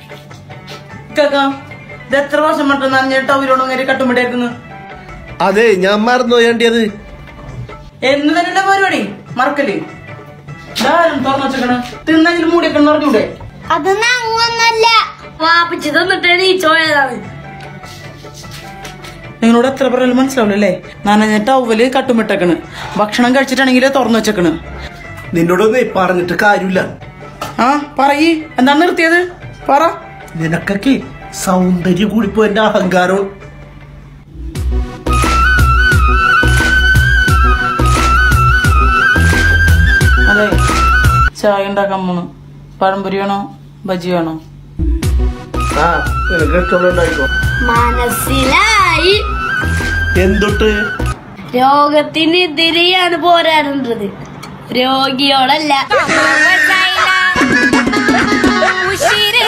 ഇത് എത്ര വർഷം മറ്റും നനഞ്ഞിട്ട് അവരോട് അങ്ങനെ കട്ടുമിട്ടേക്കുന്നു. അതെ ഞാൻ മറന്നു വേണ്ടിയത്. എന്ന് തന്നെ പരിപാടി മറക്കല്. തുറന്നു വെച്ചേക്കണ് തിന്നെങ്കിൽ മൂടിയൊക്കെ പറഞ്ഞൂടെ? അതൊന്നും അങ്ങൊന്നല്ല, വാപ്പിച്ച് തന്നിട്ടേ നീ ചോയതാണ്. നിങ്ങളോട് എത്ര പറയാലും മനസ്സിലാവില്ലല്ലേ? നനഞ്ഞിട്ട് അവല് കട്ടുമിട്ടേക്കണ്. ഭക്ഷണം കഴിച്ചിട്ടാണെങ്കിലേ തുറന്നു വെച്ചേക്കണ്. നിന്നോടൊന്നേ പറഞ്ഞിട്ട് കാര്യമില്ല. ആ പറയ്, എന്താണ് നിർത്തിയത്? പറ. നിനക്കൊക്കെ സൗന്ദര്യം കൂടിപ്പോ എന്റെ അഹങ്കാരം. അതെ, ചായ ഉണ്ടാക്കാൻ പോണു. പഴംപൊരി വേണോ ബജി വേണോ? മനസ്സിലായി. എന്തൊട്ട്? രോഗത്തിനെതിരെയാണ് പോരാടുന്നത്, രോഗിയോടല്ല.